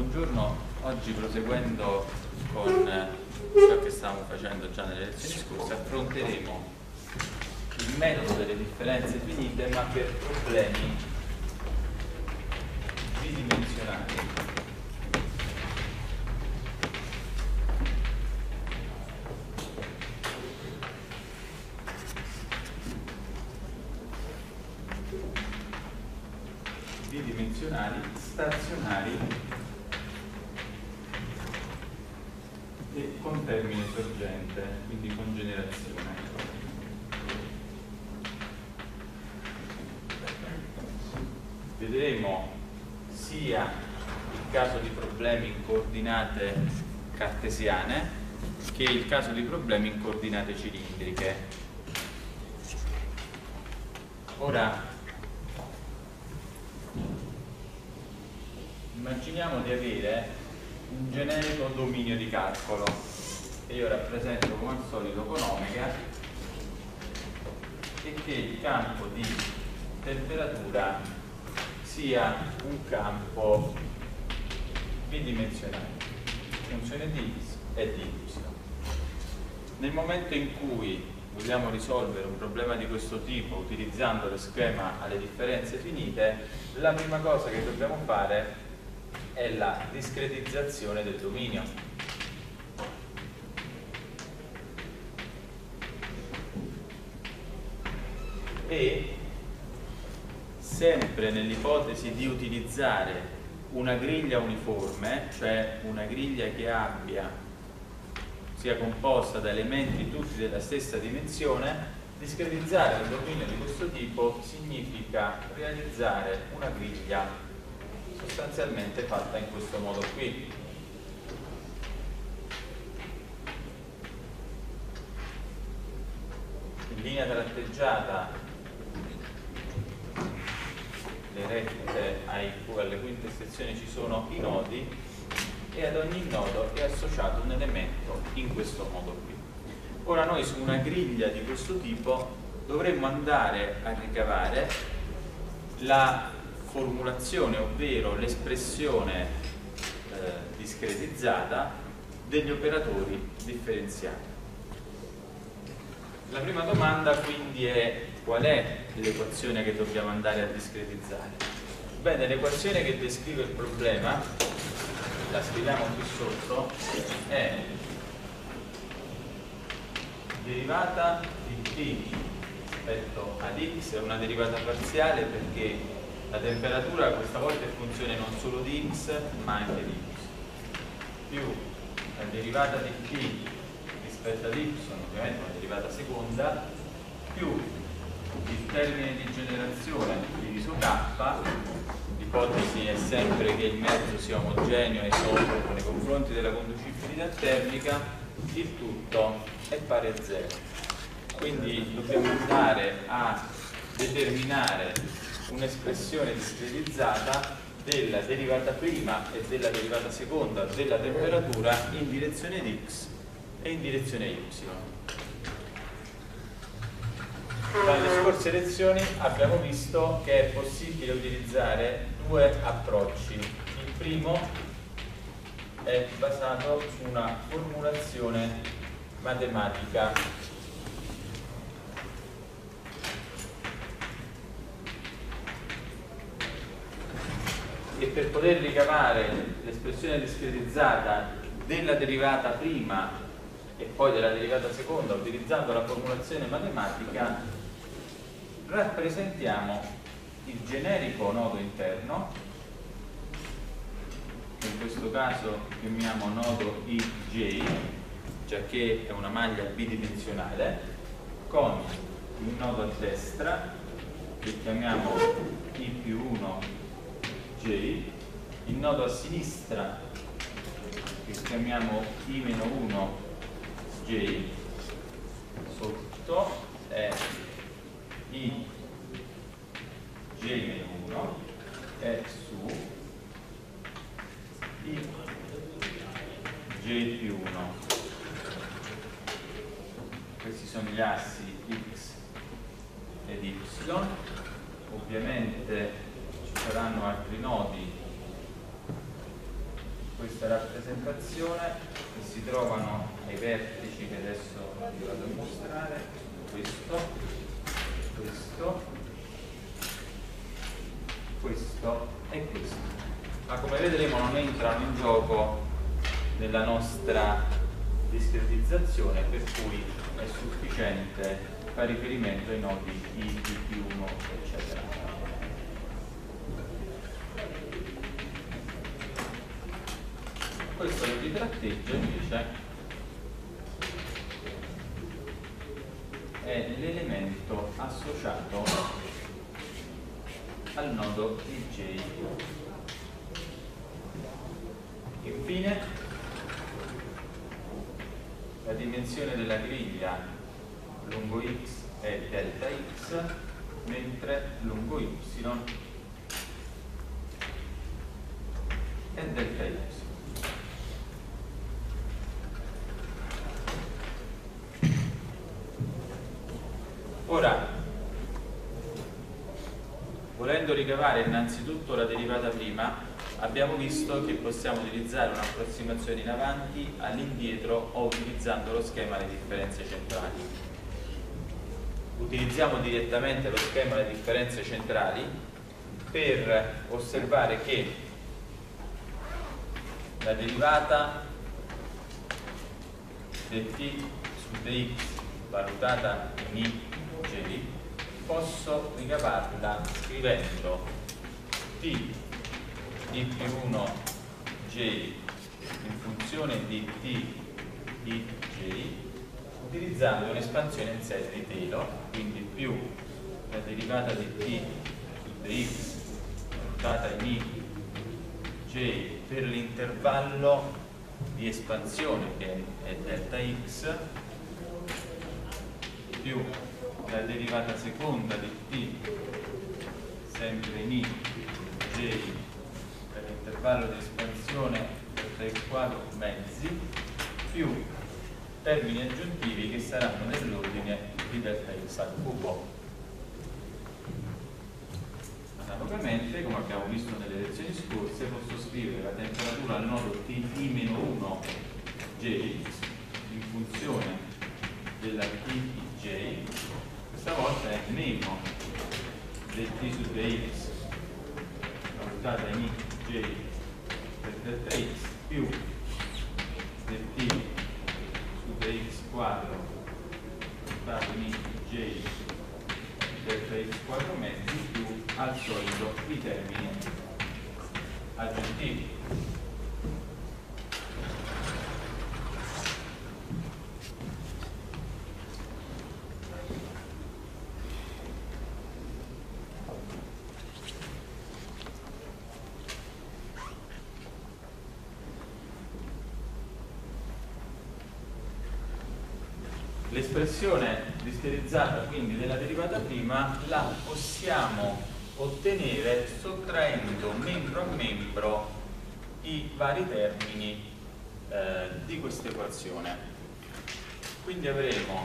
buongiorno. Oggi, proseguendo con ciò che stavamo facendo già nelle lezioni scorse, affronteremo il metodo delle differenze finite, ma per problemi bidimensionali. Bidimensionali, stazionari e con termine sorgente, quindi con generazione. Vedremo sia il caso di problemi in coordinate cartesiane che il caso di problemi in coordinate cilindriche. Ora, immaginiamo di avere un generico dominio di calcolo che io rappresento come al solito con omega e che il campo di temperatura sia un campo bidimensionale, funzione di x e di y. Nel momento in cui vogliamo risolvere un problema di questo tipo utilizzando lo schema alle differenze finite, la prima cosa che dobbiamo fare è la discretizzazione del dominio. E sempre nell'ipotesi di utilizzare una griglia uniforme, cioè una griglia che sia composta da elementi tutti della stessa dimensione, discretizzare un dominio di questo tipo significa realizzare una griglia sostanzialmente fatta in questo modo qui. In linea tratteggiata le rette alle quinte sezioni ci sono i nodi e ad ogni nodo è associato un elemento in questo modo qui. Ora noi su una griglia di questo tipo dovremmo andare a ricavare la formulazione, ovvero l'espressione discretizzata degli operatori differenziali. La prima domanda quindi è: qual è l'equazione che dobbiamo andare a discretizzare? Bene, l'equazione che descrive il problema, la scriviamo qui sotto, è derivata di t rispetto ad x, è una derivata parziale perché la temperatura questa volta è funzione non solo di x ma anche di y, più la derivata di t rispetto ad y, ovviamente una derivata seconda, più il termine di generazione diviso k, l'ipotesi è sempre che il mezzo sia omogeneo e isotropo nei confronti della conducibilità termica, il tutto è pari a 0. Quindi dobbiamo andare a determinare un'espressione discretizzata della derivata prima e della derivata seconda della temperatura in direzione di x e in direzione y. Dalle scorse lezioni abbiamo visto che è possibile utilizzare due approcci. Il primo è basato su una formulazione matematica e per poter ricavare l'espressione discretizzata della derivata prima e poi della derivata seconda utilizzando la formulazione matematica rappresentiamo il generico nodo interno, che in questo caso chiamiamo nodo IJ, giacché è una maglia bidimensionale, con il nodo a destra che chiamiamo I più 1 J, il nodo a sinistra che chiamiamo I-1 J, sotto è I J-1 e su I J più 1. Questi sono gli assi X ed Y. Ovviamente ci saranno altri nodi questa rappresentazione che si trovano ai vertici che adesso vi vado a mostrare, questo, questo e questo, ma come vedremo non entrano in gioco nella nostra discretizzazione, per cui è sufficiente fare riferimento ai nodi I, I più 1, eccetera. Questo che vi tratteggia invece è l'elemento associato al nodo IJ. Infine, la dimensione della griglia lungo x è delta x, mentre lungo y è delta y. Ora, volendo ricavare innanzitutto la derivata prima, abbiamo visto che possiamo utilizzare un'approssimazione in avanti, all'indietro o utilizzando lo schema delle differenze centrali. Utilizziamo direttamente lo schema delle differenze centrali per osservare che la derivata dt su dx valutata in I J posso ricavarla scrivendo t I più 1 j in funzione di t I j utilizzando l'espansione in serie di Taylor, quindi più la derivata di t su dx valutata in I j per l'intervallo di espansione che è delta x più la derivata seconda di t sempre in I j per l'intervallo di espansione delta x quadro mezzi più termini aggiuntivi che saranno nell'ordine di delta x al cubo. Analogamente, come abbiamo visto nelle lezioni scorse, posso scrivere la temperatura al nodo T-1 j in funzione della T-j, questa volta è meno del T su dx valutata in I j per delta x più del T su dx quadro valutato in I j delta x quadro mezzi più al solito i termini aggiuntivi. L'espressione discretizzata quindi della derivata prima la possiamo ottenere sottraendo membro a membro i vari termini di questa equazione. Quindi avremo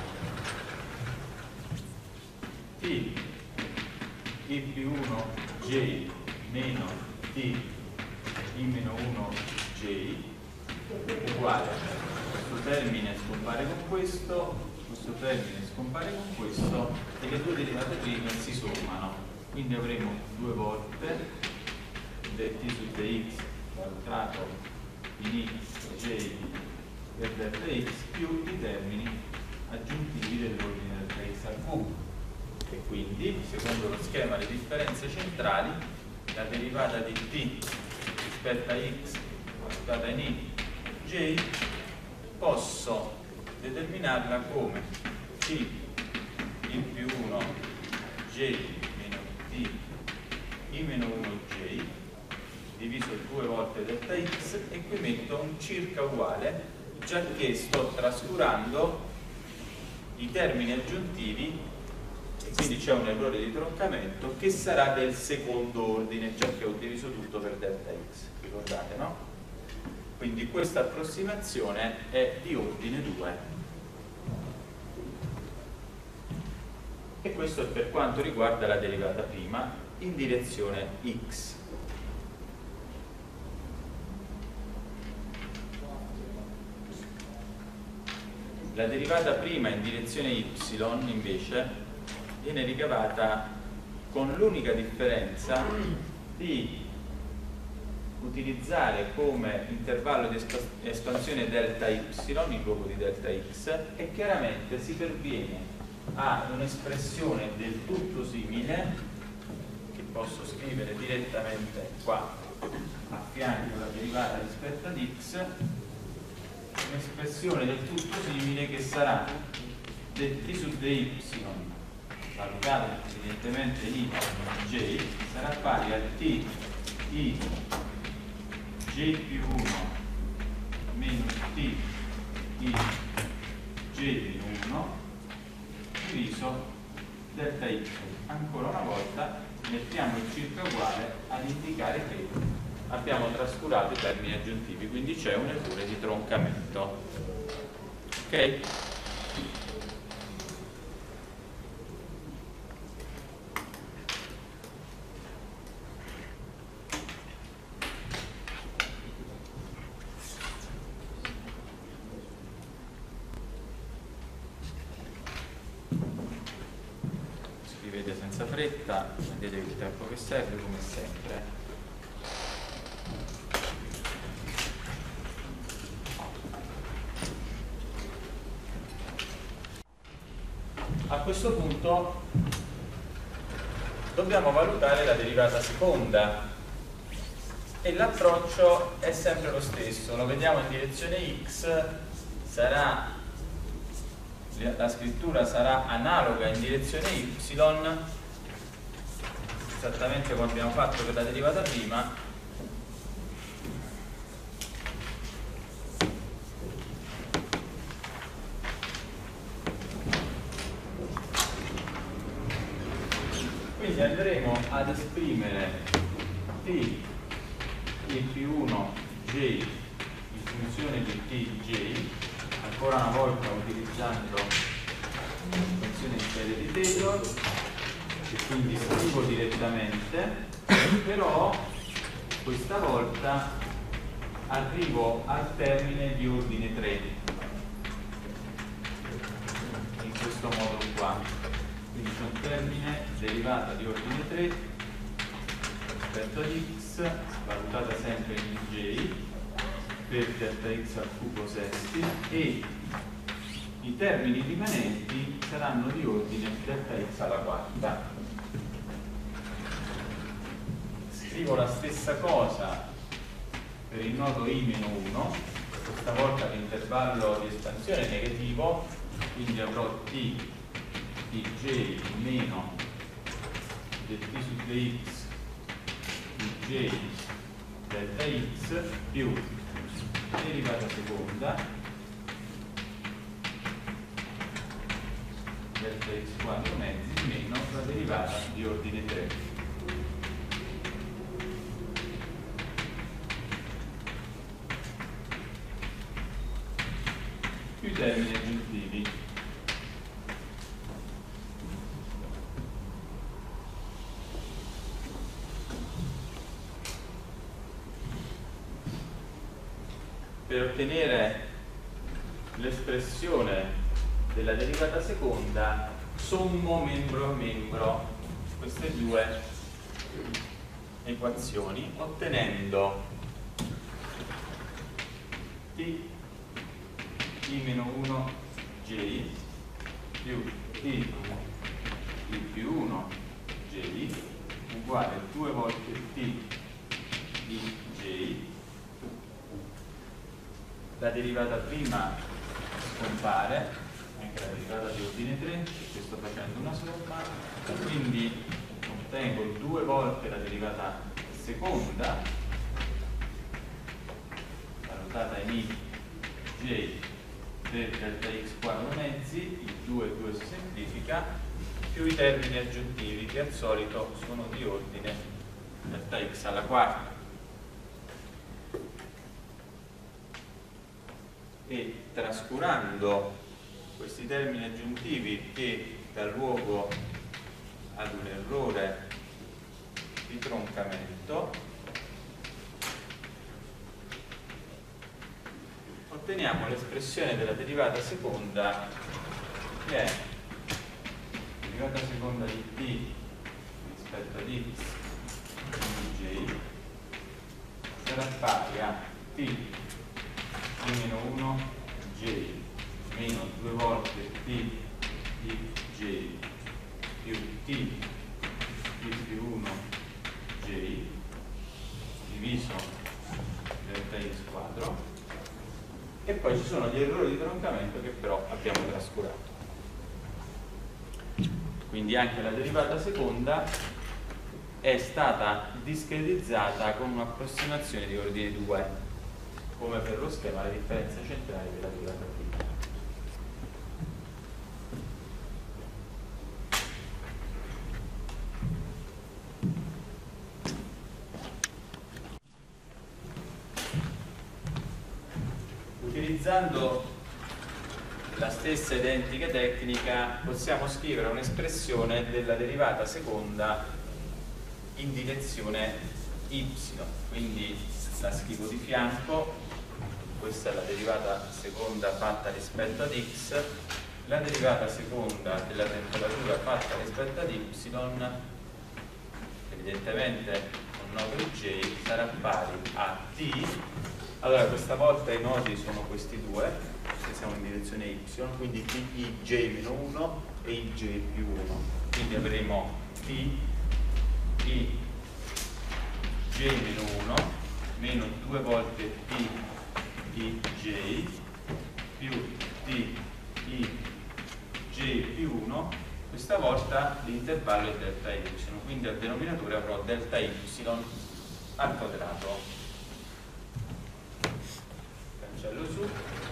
t I più 1 j meno t I meno 1 j uguale, questo termine scompare con questo termine scompare con questo e le due derivate prime si sommano, quindi avremo due volte del t su dx valutato in I j per delta x più i termini aggiuntivi dell'ordine delta x al cubo, e quindi secondo lo schema delle differenze centrali la derivata di t rispetto a x valutata in I j posso determinarla come t I più 1 j meno t I meno 1 j diviso 2 volte delta x, e qui metto un circa uguale, già che sto trascurando i termini aggiuntivi e quindi c'è un errore di troncamento che sarà del secondo ordine, già che ho diviso tutto per delta x, ricordate, no? Quindi questa approssimazione è di ordine 2. E questo è per quanto riguarda la derivata prima in direzione x. La derivata prima in direzione y invece viene ricavata con l'unica differenza di utilizzare come intervallo di espansione delta y in luogo di delta x, e chiaramente si perviene a un'espressione del tutto simile che posso scrivere direttamente qua a fianco alla derivata rispetto ad x, un'espressione del tutto simile che sarà del t su dy valutata evidentemente in j sarà pari a t i j più 1 meno t i j più 1 diviso delta y. Ancora una volta mettiamo il circa uguale ad indicare che abbiamo trascurato i termini aggiuntivi, quindi c'è un errore di troncamento. Ok? Scrivete senza fretta, prendetevi il tempo che serve come sempre. A questo punto dobbiamo valutare la derivata seconda e l'approccio è sempre lo stesso, lo vediamo in direzione x, la scrittura sarà analoga in direzione y, esattamente come abbiamo fatto per la derivata prima. Quindi andremo ad esprimere t i più 1 j in funzione di t j, ancora una volta utilizzando l'espansione in serie di Taylor, che quindi scrivo direttamente, però questa volta arrivo al termine di ordine 3 in questo modo qua. Quindi c'è un termine derivata di ordine 3 rispetto ad x, valutata sempre in j per delta x al cubo sesti, e i termini rimanenti saranno di ordine delta x alla quarta. Scrivo la stessa cosa per il nodo i-1, questa volta l'intervallo di espansione è negativo, quindi avrò t di j meno del t su dx di j delta x più derivata seconda delta x quadro mezzi meno la derivata di ordine 3. Più i termini aggiuntivi. Per ottenere l'espressione della derivata seconda sommo membro a membro queste due equazioni, ottenendo t i-1 j più t i più 1 j uguale 2 volte t di j. La derivata prima scompare, anche la derivata di ordine 3, perché sto facendo una somma, quindi ottengo 2 volte la derivata seconda, valutata in i j per delta x quadro mezzi, il 2 e 2 si semplifica, più i termini aggiuntivi che al solito sono di ordine delta x alla quarta. E trascurando questi termini aggiuntivi che dà luogo ad un errore di troncamento, otteniamo l'espressione della derivata seconda, che è derivata seconda di t rispetto ad x di j sarà pari a t di meno 1 j meno 2 volte t di j più t di più 1 j diviso delta x quadro, e poi ci sono gli errori di troncamento che però abbiamo trascurato. Quindi anche la derivata seconda è stata discretizzata con un'approssimazione di ordine 2, come per lo schema la differenza centrale della derivata t. Utilizzando la stessa identica tecnica possiamo scrivere un'espressione della derivata seconda in direzione y, quindi la scrivo di fianco. Questa è la derivata seconda fatta rispetto ad x, la derivata seconda della temperatura fatta rispetto ad y, evidentemente un nodo j sarà pari a t. Allora questa volta i nodi sono questi due, che siamo in direzione y, quindi t i j meno 1 e i j più 1, quindi avremo t i j meno 1 meno 2 volte t i j più t i j più 1. Questa volta l'intervallo è delta y, quindi al denominatore avrò delta y al quadrato. Cancello su.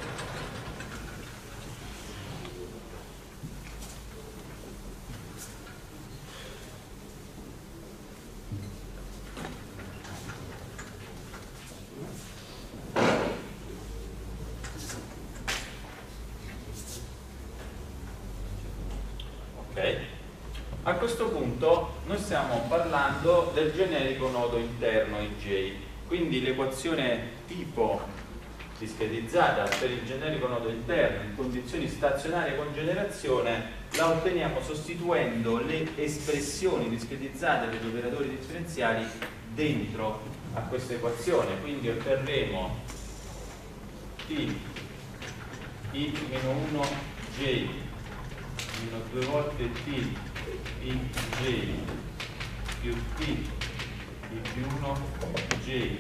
Ok, a questo punto noi stiamo parlando del generico nodo interno ij, quindi l'equazione tipo discretizzata per il generico nodo interno in condizioni stazionarie con generazione la otteniamo sostituendo le espressioni discretizzate degli operatori differenziali dentro a questa equazione, quindi otterremo t i meno 1 j meno 2 volte t i j più t i più 1 j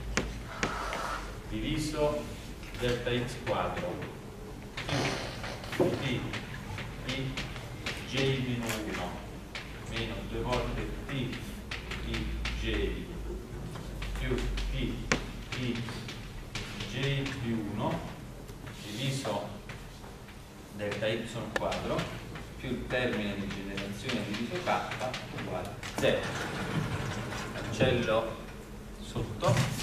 diviso delta x quadro più t i j meno 1 meno 2 volte t i j più t i j più 1 diviso delta y quadro più il termine di generazione diviso k uguale a 0. Cancello sotto.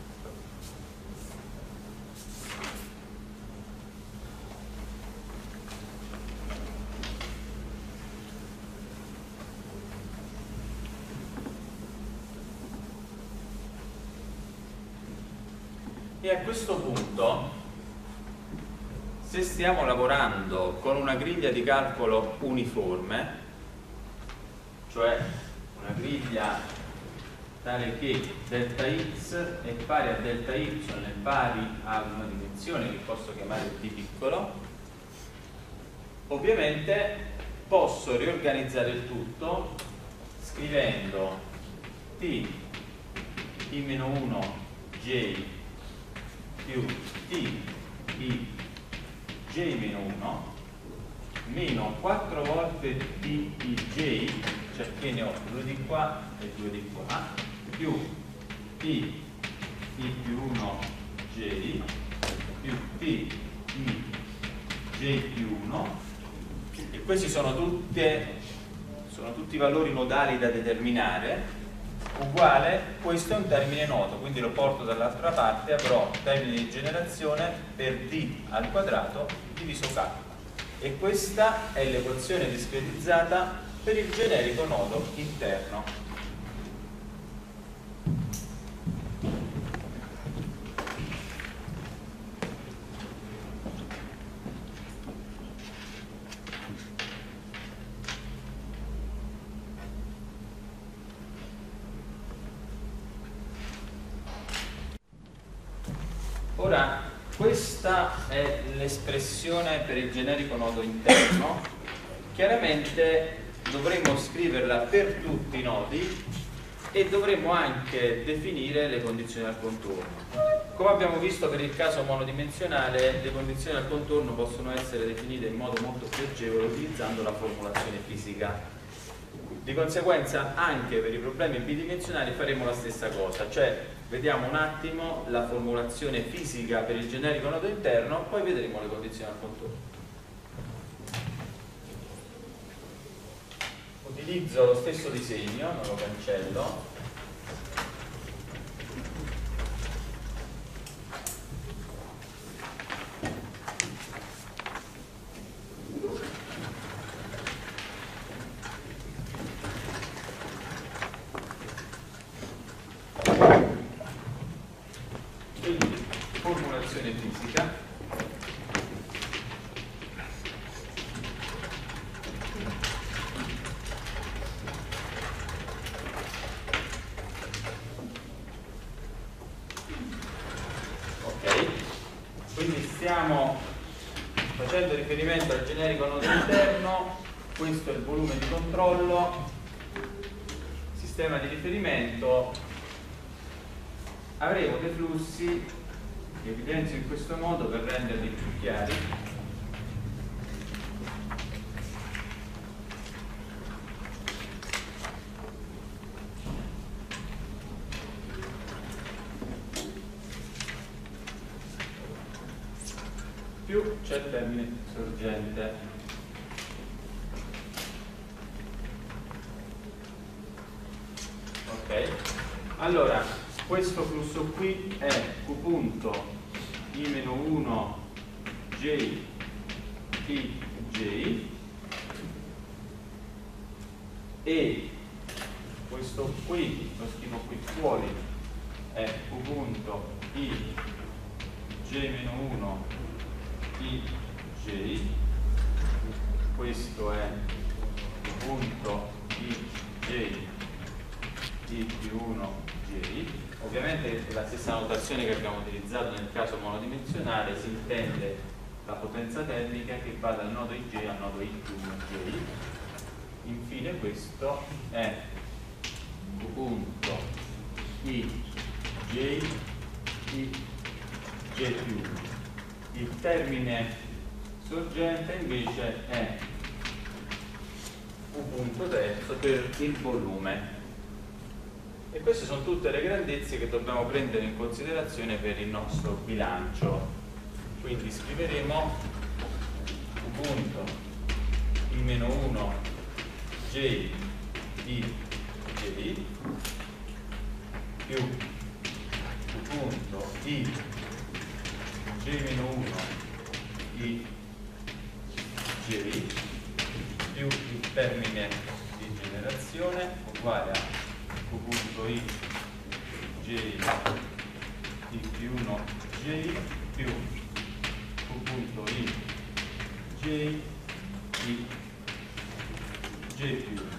E a questo punto, se stiamo lavorando con una griglia di calcolo uniforme, cioè una griglia tale che delta x è pari a delta y è pari a una dimensione che posso chiamare t piccolo, ovviamente posso riorganizzare il tutto scrivendo t i meno 1 j più t i j meno 1 meno 4 volte t i j, cioè che ne ho 2 di qua e 2 di qua, più t i più 1 j più t i j più 1, e questi sono tutti valori nodali da determinare. Uguale, questo è un termine noto, quindi lo porto dall'altra parte, avrò termine di generazione per d al quadrato diviso k, e questa è l'equazione discretizzata per il generico nodo interno. Ora, questa è l'espressione per il generico nodo interno. Chiaramente dovremmo scriverla per tutti i nodi e dovremmo anche definire le condizioni al contorno. Come abbiamo visto per il caso monodimensionale, le condizioni al contorno possono essere definite in modo molto più agevole utilizzando la formulazione fisica. Di conseguenza anche per i problemi bidimensionali faremo la stessa cosa, cioè vediamo un attimo la formulazione fisica per il generico nodo interno, poi vedremo le condizioni al contorno. Utilizzo lo stesso disegno, non lo cancello. Quindi, formulazione fisica. Ok, quindi stiamo facendo riferimento al generico nodo interno, questo è il volume di controllo, sistema di riferimento. Avremo dei flussi che evidenzio in questo modo per renderli più chiari. Più c'è il termine sorgente. Ok, allora questo flusso qui è Q punto I-1 J I J e questo qui, lo scrivo qui fuori, è Q punto I J-1 I J, questo è Q punto I J I più 1 J. Ovviamente è la stessa notazione che abbiamo utilizzato nel caso monodimensionale, si intende la potenza termica che va dal nodo IJ al nodo I più 1J. Infine questo è Q punto I J I J più 1. Il termine sorgente invece è Q punto terzo per il volume. E queste sono tutte le grandezze che dobbiamo prendere in considerazione per il nostro bilancio. Quindi scriveremo Q punto I-1 J I J più Q punto I J-1 I J più il termine di generazione uguale a Q punto I J I più 1 J più Q punto I J I J più 1.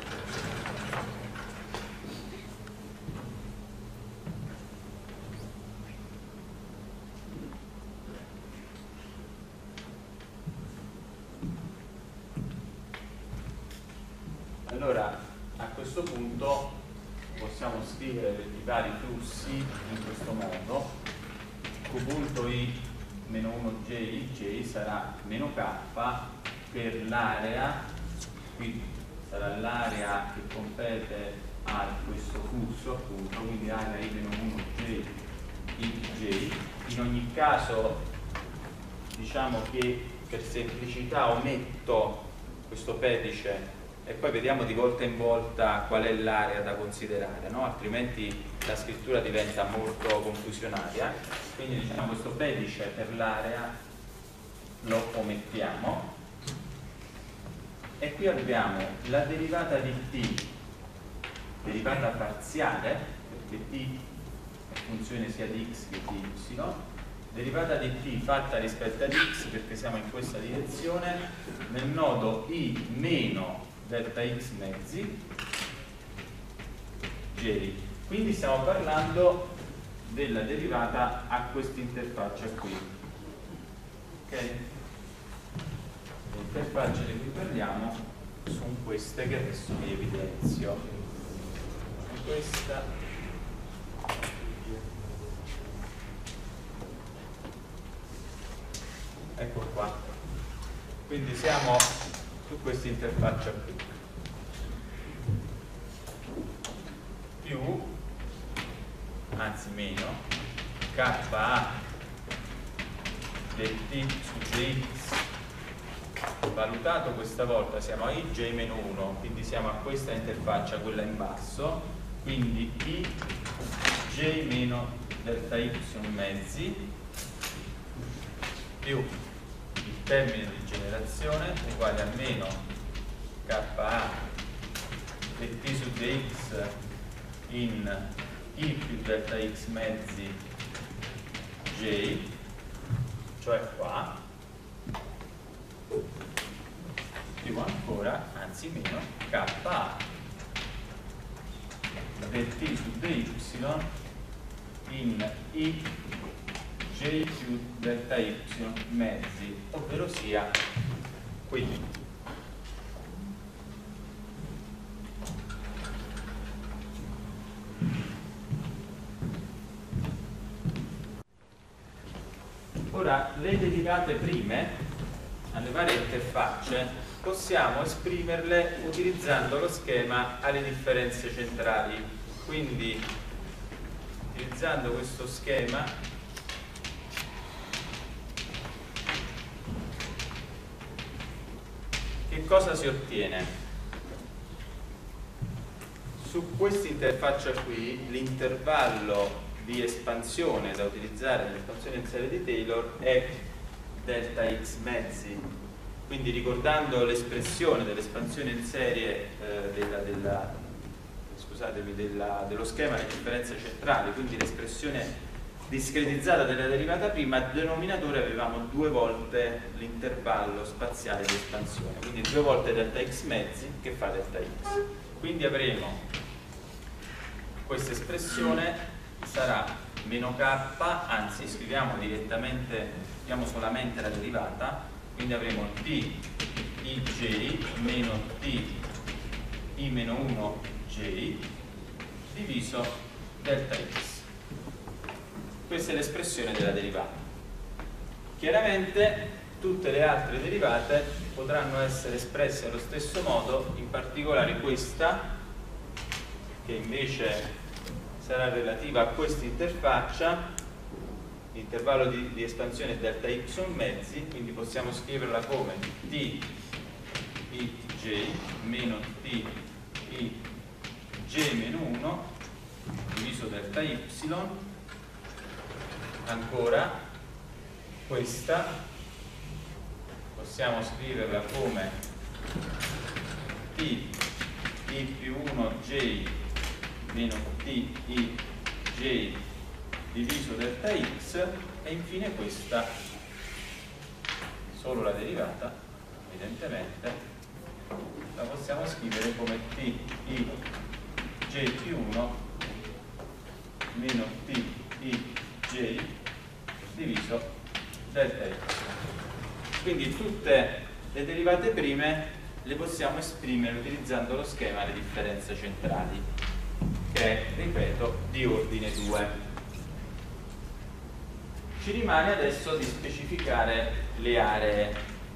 Allora, a questo punto possiamo scrivere i vari flussi in questo modo. Q punto I meno 1 J I J sarà meno K per l'area, qui sarà l'area che compete a questo flusso appunto, quindi area I meno 1 J I J. In ogni caso diciamo che per semplicità ometto questo pedice e poi vediamo di volta in volta qual è l'area da considerare, no? Altrimenti la scrittura diventa molto confusionaria. Quindi diciamo questo pedice per l'area lo omettiamo e qui abbiamo la derivata di t, derivata parziale, perché t è funzione sia di x che di y, derivata di t fatta rispetto ad x perché siamo in questa direzione nel nodo i meno delta x mezzi j. Quindi stiamo parlando della derivata a questa interfaccia qui. Ok? Le interfacce di cui parliamo sono queste che adesso vi evidenzio. Questa, ecco qua. Quindi siamo su questa interfaccia qui. Più, anzi meno, KA del t su dx valutato questa volta siamo a ij-1, quindi siamo a questa interfaccia, quella in basso, quindi ij meno delta y mezzi più il termine di generazione uguale a meno KA del t su dx in i più delta x mezzi j, cioè qua, più ancora, anzi meno, KA del t su dy in i j più delta y mezzi, ovvero sia qui. Ora, le derivate prime alle varie interfacce possiamo esprimerle utilizzando lo schema alle differenze centrali. Quindi, utilizzando questo schema, che cosa si ottiene? Su questa interfaccia qui, l'intervallo di espansione da utilizzare nell'espansione in serie di Taylor è delta x mezzi, quindi ricordando l'espressione dell'espansione in serie dello schema delle differenze centrali, quindi l'espressione discretizzata della derivata prima, al denominatore avevamo due volte l'intervallo spaziale di espansione, quindi due volte delta x mezzi che fa delta x, quindi avremo questa espressione sarà meno k, anzi scriviamo direttamente, scriviamo solamente la derivata, quindi avremo t ij meno t i meno 1 j diviso delta x. Questa è l'espressione della derivata. Chiaramente tutte le altre derivate potranno essere espresse allo stesso modo, in particolare questa, che invece sarà relativa a questa interfaccia, l'intervallo di espansione è delta y mezzi, quindi possiamo scriverla come t ij meno t i j meno 1 diviso delta y. Ancora questa possiamo scriverla come t i più 1 j meno t i j diviso delta x, e infine questa, solo la derivata, evidentemente la possiamo scrivere come t i j più 1 meno t i j diviso delta x. Quindi tutte le derivate prime le possiamo esprimere utilizzando lo schema delle differenze centrali, che è, ripeto, di ordine 2. Ci rimane adesso di specificare le aree.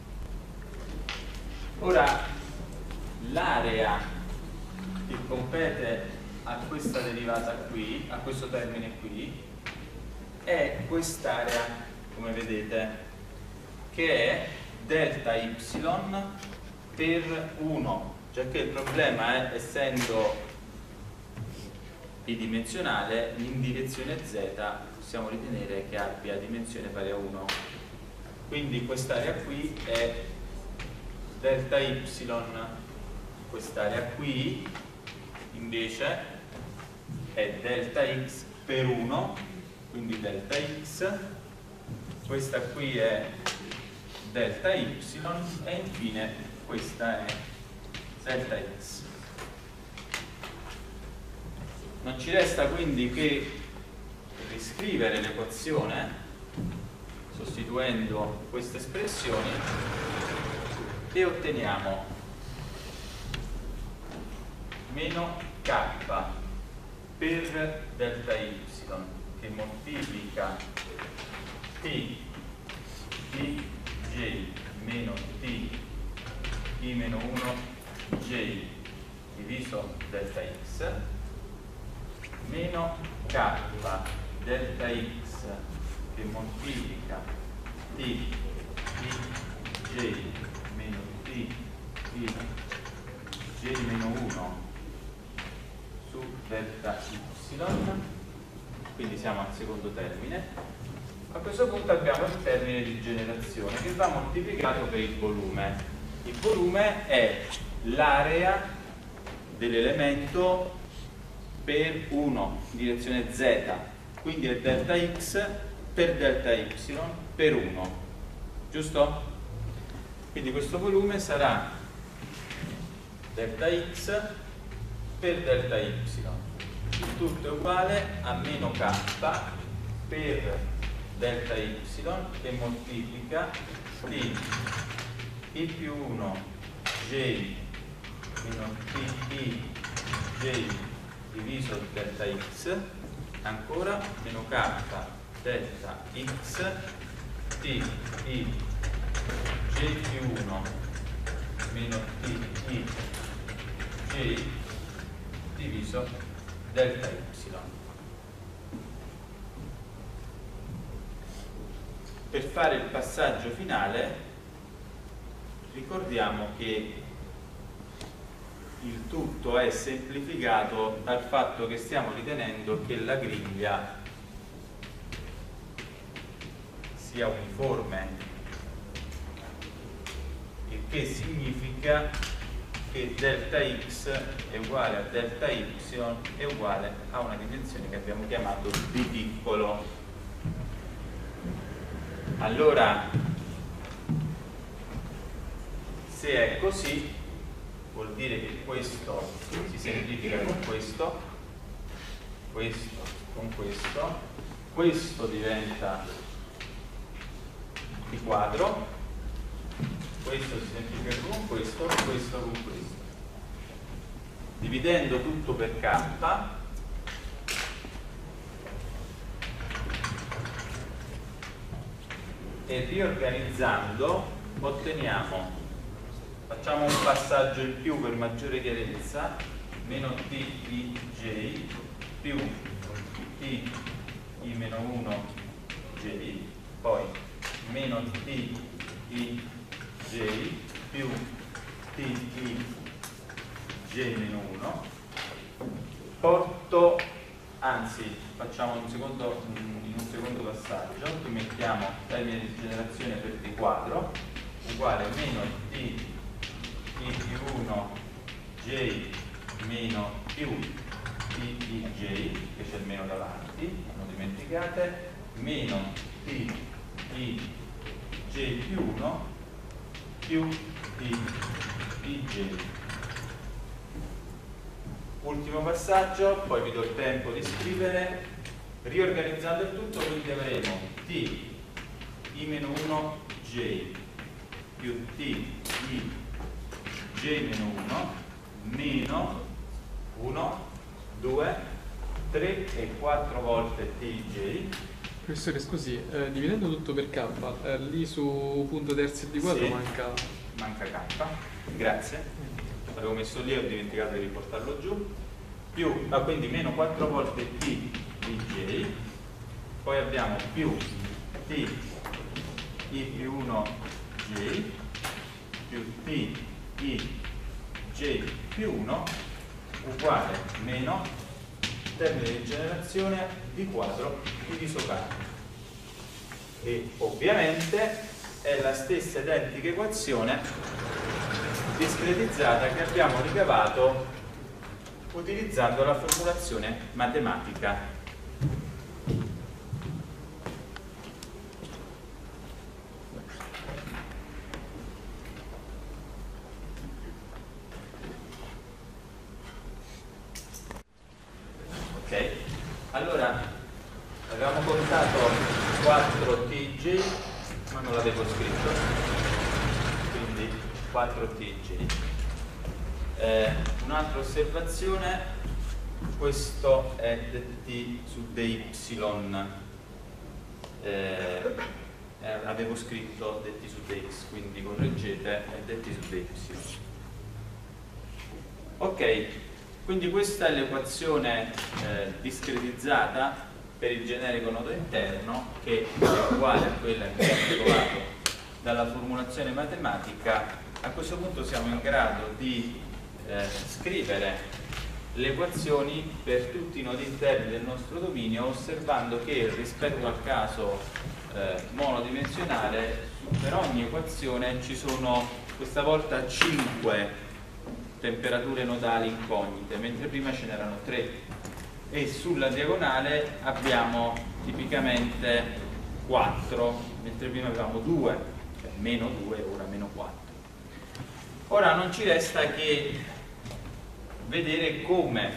Ora, l'area che compete a questa derivata qui, a questo termine qui, è quest'area, come vedete, che è delta y per 1, già che il problema è, essendo bidimensionale, in direzione z possiamo ritenere che abbia dimensione pari a 1. Quindi quest'area qui è delta y, quest'area qui invece è delta x per 1, quindi delta x, questa qui è delta y e infine questa è delta x. Non ci resta quindi che riscrivere l'equazione sostituendo queste espressioni e otteniamo meno k per delta y che moltiplica t j meno t i meno 1 j diviso delta x meno k delta x che moltiplica t j meno t j meno 1 su delta y, quindi siamo al secondo termine. A questo punto abbiamo il termine di generazione che va moltiplicato per il volume. Il volume è l'area dell'elemento per 1 in direzione z, quindi è delta x per delta y per 1, giusto? Quindi questo volume sarà delta x per delta y, il tutto è uguale a meno k per delta y che moltiplica t i più 1 j meno t i j diviso delta x, ancora meno k delta x t i j più 1 meno t i j diviso delta y. Per fare il passaggio finale ricordiamo che il tutto è semplificato dal fatto che stiamo ritenendo che la griglia sia uniforme, il che significa che delta x è uguale a delta y è uguale a una dimensione che abbiamo chiamato b piccolo. Allora, se è così, vuol dire che questo si semplifica con questo con questo diventa b quadro, questo si semplifica con questo con questo. Dividendo tutto per k, e riorganizzando otteniamo, facciamo un passaggio in più per maggiore chiarezza, meno t i j più t i meno 1 j, poi meno t i j più t i j meno 1, porto, anzi facciamo in un secondo passaggio, qui mettiamo termine di generazione per t quadro uguale meno t i più 1 j meno più t i j, che c'è il meno davanti, non dimenticate, meno t i j più 1 più t i j. Ultimo passaggio, poi vi do il tempo di scrivere. Riorganizzando il tutto, quindi avremo t i meno 1 j più t i j meno 1 meno 1, 2, 3 e 4 volte t i j. Professore, scusi, dividendo tutto per k, lì su punto terzi di quadro sì, manca k, grazie. L'avevo messo lì e ho dimenticato di riportarlo giù, più, quindi meno 4 volte t i j, poi abbiamo più t i più 1 j più t i j più 1 uguale meno termine di generazione di quadro diviso k, e ovviamente è la stessa identica equazione discretizzata che abbiamo ricavato utilizzando la formulazione matematica. Ok, allora Avevamo contato 4 TG, ma non l'avevo scritto, quindi 4 TG. Un'altra osservazione, questo è dt su dy, avevo scritto dt su dx, quindi correggete, è dt su dy. Ok, quindi questa è l'equazione discretizzata per il generico nodo interno, che è uguale a quella che abbiamo trovato dalla formulazione matematica. A questo punto siamo in grado di scrivere le equazioni per tutti i nodi interni del nostro dominio, osservando che rispetto al caso monodimensionale per ogni equazione ci sono questa volta 5 temperature nodali incognite, mentre prima ce n'erano 3, e sulla diagonale abbiamo tipicamente 4, mentre prima avevamo 2, cioè meno 2, ora meno 4. Ora non ci resta che vedere come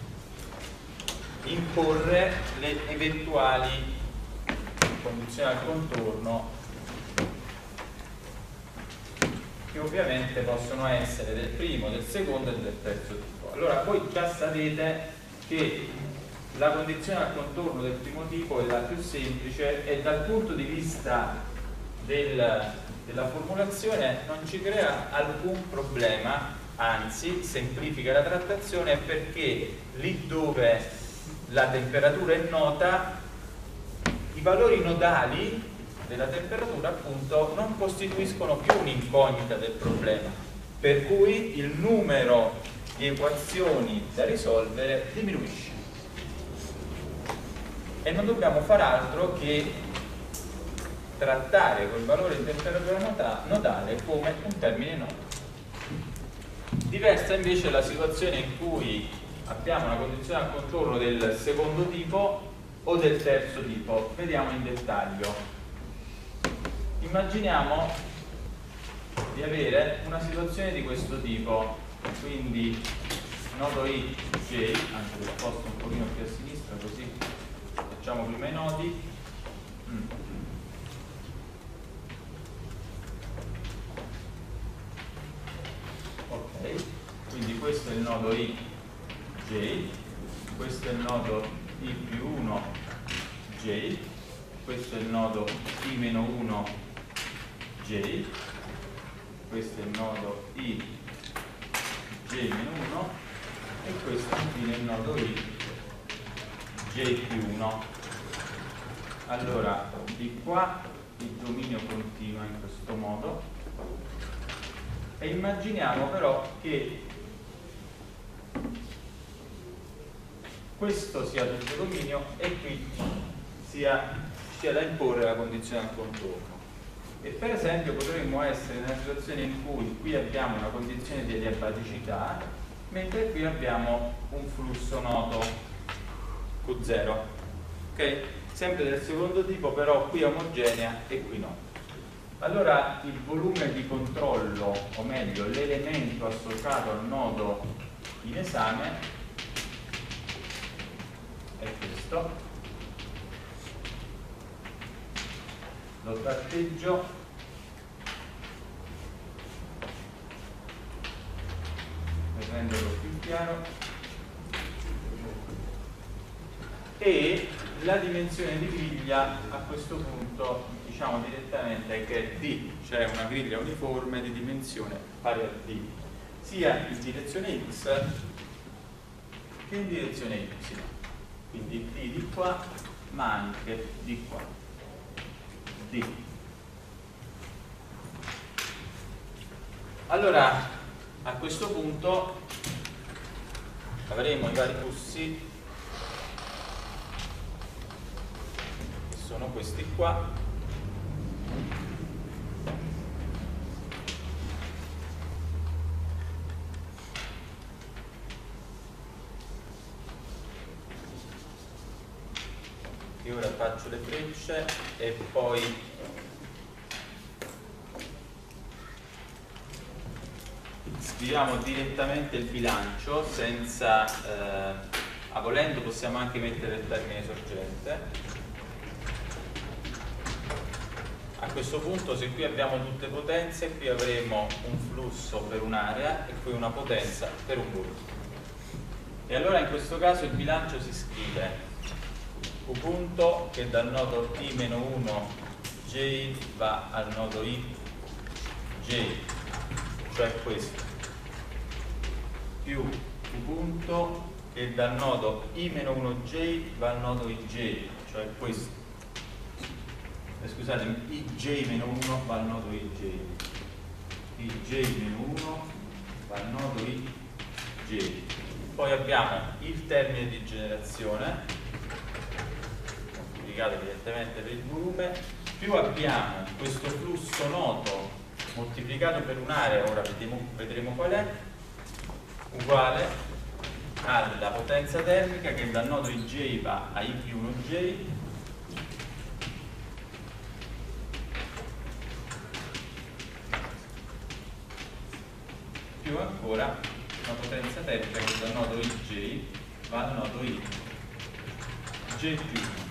imporre le eventuali condizioni al contorno, che ovviamente possono essere del primo, del secondo e del terzo tipo. Allora voi già sapete che la condizione al contorno del primo tipo è la più semplice e dal punto di vista della formulazione non ci crea alcun problema, anzi semplifica la trattazione, perché lì dove la temperatura è nota, i valori nodali della temperatura appunto non costituiscono più un'incognita del problema, per cui il numero di equazioni da risolvere diminuisce e non dobbiamo far altro che trattare quel valore di temperatura nodale come un termine noto. Diversa invece è la situazione in cui abbiamo una condizione al contorno del secondo tipo o del terzo tipo. Vediamo in dettaglio. Immaginiamo di avere una situazione di questo tipo, quindi nodo I, J, anche lo sposto un pochino più a sinistra così facciamo prima i nodi. Ok, quindi questo è il nodo I, J, questo è il nodo I più 1, J, questo è il nodo I meno 1, J, questo è il nodo I, J meno 1 e questo infine è il nodo I, J più 1. Allora, di qua il dominio continua in questo modo e immaginiamo però che questo sia tutto dominio e qui sia da imporre la condizione al contorno. E per esempio potremmo essere nella situazione in cui qui abbiamo una condizione di adiabaticità, mentre qui abbiamo un flusso noto Q0, ok? Sempre del secondo tipo, però qui omogenea e qui no. Allora il volume di controllo, o meglio l'elemento associato al nodo in esame è questo. Lo tratteggio per renderlo più chiaro, e la dimensione di griglia a questo punto diciamo direttamente che è D, cioè una griglia uniforme di dimensione pari a D, sia in direzione X che in direzione Y, quindi D di qua ma anche di qua, D. Allora a questo punto avremo i vari flussi, che sono questi qua, e ora faccio le frecce e poi scriviamo direttamente il bilancio senza volendo possiamo anche mettere il termine sorgente. a questo punto, se qui abbiamo tutte potenze, qui avremo un flusso per un'area e qui una potenza per un volume. E allora in questo caso il bilancio si scrive Q punto che dal nodo I-1 J va al nodo I J, cioè questo, più Q punto che dal nodo I-1J va al nodo IJ, cioè questo. Scusatemi, IJ-1 va al nodo IJ. IJ-1 va al nodo IJ. Poi abbiamo il termine di generazione, moltiplicato evidentemente per il volume, più abbiamo questo flusso noto moltiplicato per un'area, ora vedremo qual è, uguale alla potenza termica che dal nodo IJ va a I più 1J più ancora una potenza termica che dal nodo IJ va al nodo I J più 1.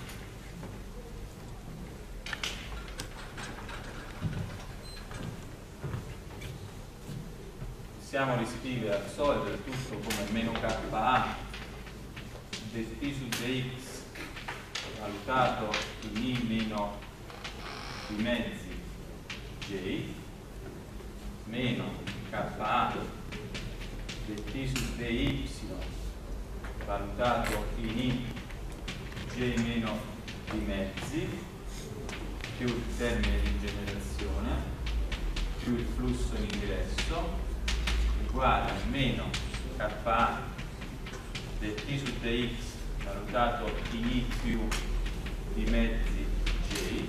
Possiamo riscrivere al solito tutto come meno KA del T su dx valutato in I meno i mezzi J meno KA del T su dy valutato in I J meno i mezzi più il termine di generazione più il flusso in ingresso uguale a meno KA del T su dx valutato in I più i mezzi J,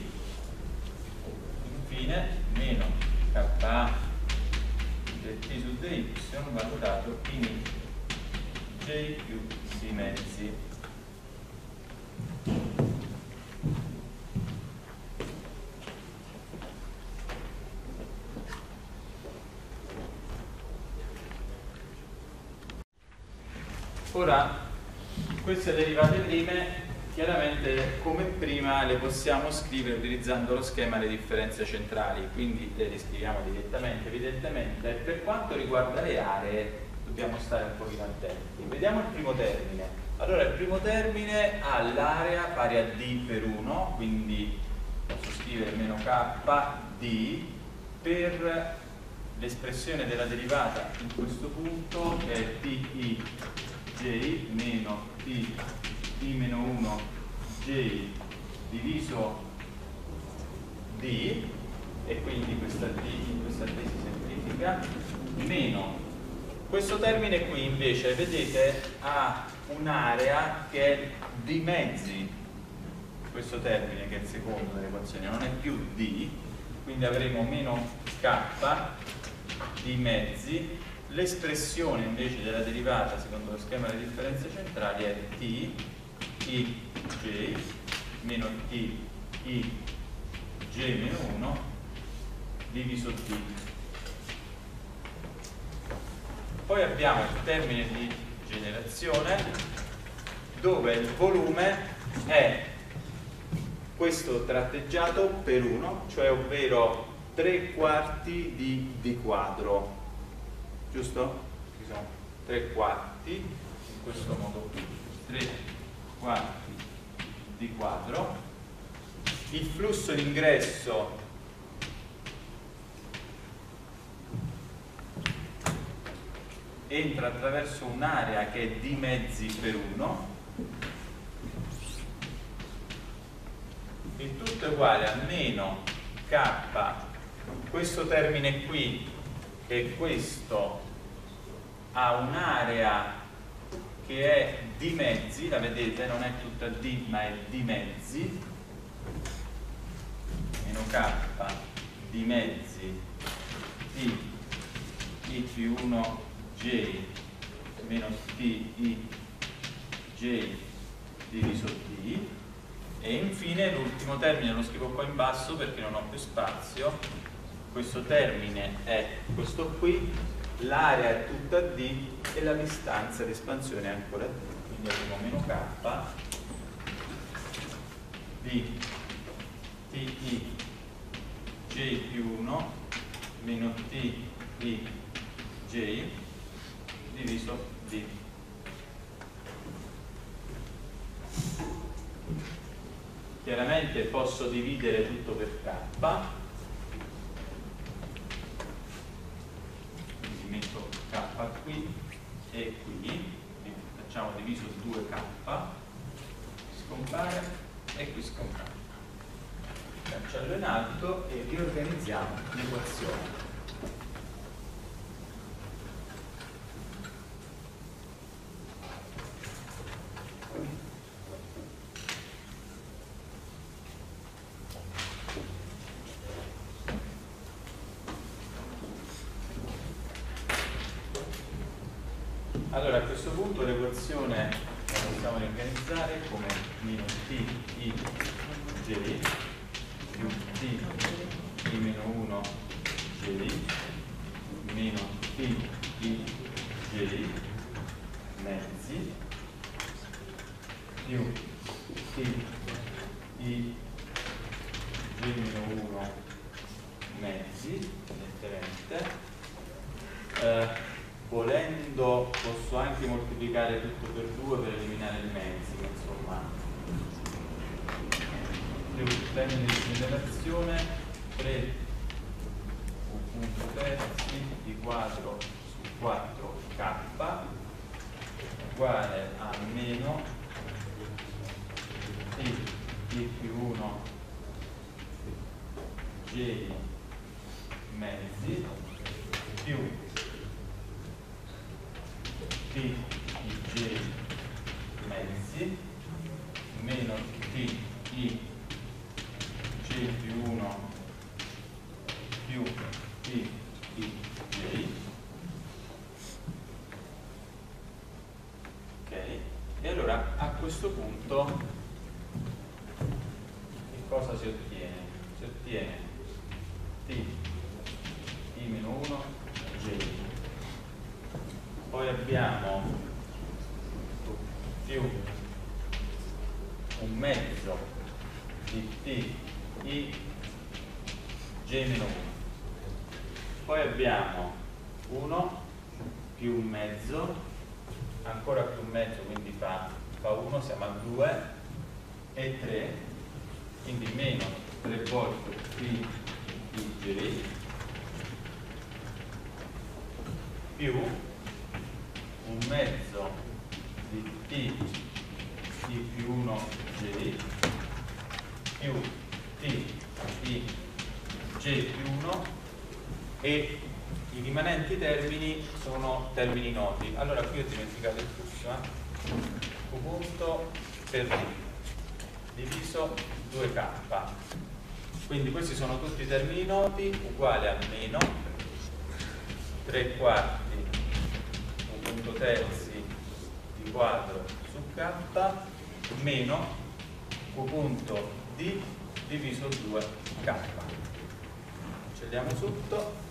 infine meno KA del T su dy valutato in I J più i mezzi. Ora, queste derivate prime, chiaramente come prima le possiamo scrivere utilizzando lo schema delle differenze centrali, quindi le riscriviamo direttamente. Evidentemente, per quanto riguarda le aree, dobbiamo stare un pochino attenti. Vediamo il primo termine. Allora, il primo termine ha l'area pari a d per 1, quindi posso scrivere meno kd per l'espressione della derivata in questo punto, che è di J meno I meno 1 J diviso D, e quindi questa D si semplifica, meno questo termine qui invece, vedete, ha un'area che è di mezzi, questo termine che è il secondo dell'equazione non è più D, quindi avremo meno K di mezzi. L'espressione invece della derivata secondo lo schema delle differenze centrali è T I J meno T I J meno 1 diviso D. Poi abbiamo il termine di generazione dove il volume è questo tratteggiato per 1, cioè ovvero 3/4 di D quadro. Giusto? Ci sono 3/4 in questo modo qui, 3/4 di quadro. Il flusso d'ingresso entra attraverso un'area che è di mezzi per 1 e tutto è uguale a meno K, questo termine qui che questo ha un'area che è di mezzi, la vedete, non è tutta D ma è di mezzi, meno K di mezzi T I più 1 J meno T I J diviso D, e infine l'ultimo termine lo scrivo qua in basso perché non ho più spazio. Questo termine è questo qui, l'area è tutta D e la distanza di espansione è ancora D, quindi avremo meno K di TI meno t i j diviso d. Chiaramente posso dividere tutto per k, quindi metto k qui e qui, quindi facciamo diviso 2k, scompare e qui scompare. Cancello in alto e riorganizziamo l'equazione. Allora a questo punto l'equazione la possiamo riorganizzare come meno t i j più t i meno 1 j meno t i j mezzi più t i j meno 1 mezzi, letteralmente. Volendo posso anche moltiplicare tutto per 2 per eliminare il mezzi, insomma, più termine di generazione 3 punto terzi di 4 su 4k uguale a meno t più 1 j mezzi più t i j mezzi meno t i j più 1 più t i j. Ok, e allora a questo punto che cosa si ottiene? Si ottiene t i meno 1 j. Poi abbiamo più un mezzo di t i j meno 1. Poi abbiamo 1 più un mezzo, ancora più un mezzo, quindi fa 1, siamo a 2 e 3, quindi meno 3 volte t i j più un mezzo di t i più 1 j più t i j più 1 e i rimanenti termini sono termini noti. Allora qui ho dimenticato il flusso, Q punto per d diviso 2k, quindi questi sono tutti i termini noti, uguale a meno 3 quarti punto terzi di 4 su k meno q punto d diviso 2k. Cancelliamo tutto.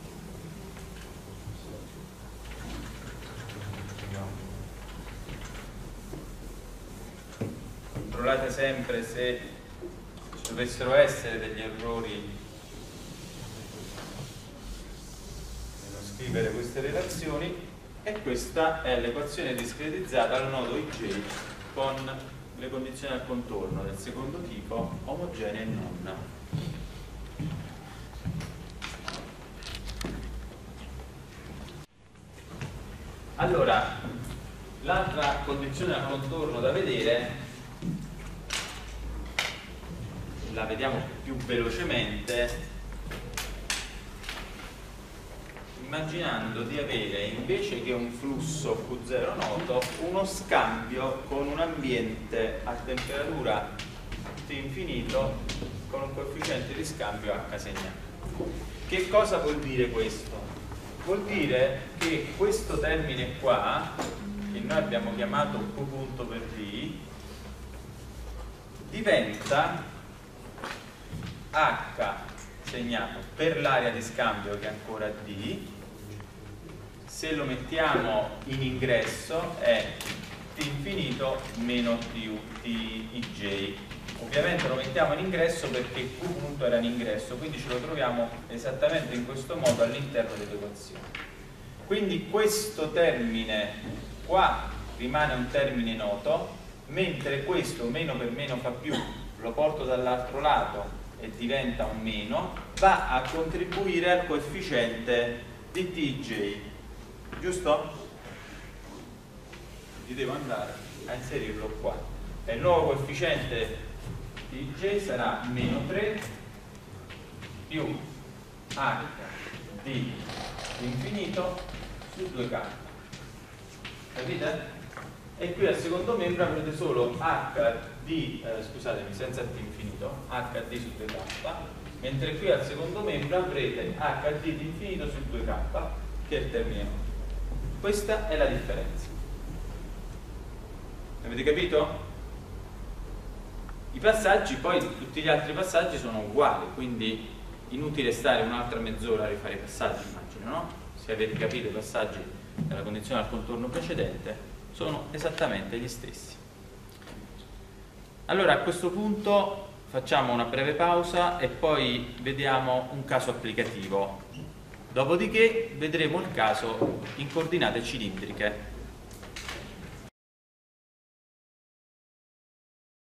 Controllate sempre se ci dovessero essere degli errori nello scrivere queste relazioni. E questa è l'equazione discretizzata al nodo ij con le condizioni al contorno del secondo tipo, omogenee e non. Allora, l'altra condizione al contorno da vedere, la vediamo più velocemente, immaginando di avere invece che un flusso Q0 noto uno scambio con un ambiente a temperatura T infinito con un coefficiente di scambio H segnato. Che cosa vuol dire questo? Vuol dire che questo termine qua, che noi abbiamo chiamato Q punto per D, diventa H segnato per l'area di scambio che è ancora D. Se lo mettiamo in ingresso è T infinito meno T ij Ovviamente lo mettiamo in ingresso perché Q punto era in ingresso, quindi ce lo troviamo esattamente in questo modo all'interno dell'equazione. Quindi questo termine qua rimane un termine noto, mentre questo meno per meno fa più, lo porto dall'altro lato e diventa un meno, va a contribuire al coefficiente di Tj, giusto? Quindi devo andare a inserirlo qua e il nuovo coefficiente Tj sarà meno 3 più h di infinito su 2k, capite? E qui al secondo membro avrete solo h di, scusatemi, senza t infinito, hd su 2k, mentre qui al secondo membro avrete hd di infinito su 2k, che è il termine noto. Questa è la differenza. Avete capito? I passaggi, poi tutti gli altri passaggi sono uguali, quindi inutile stare un'altra mezz'ora a rifare i passaggi, immagino, no? Se avete capito i passaggi della condizione al contorno precedente, sono esattamente gli stessi. Allora a questo punto facciamo una breve pausa e poi vediamo un caso applicativo. Dopodiché vedremo il caso in coordinate cilindriche.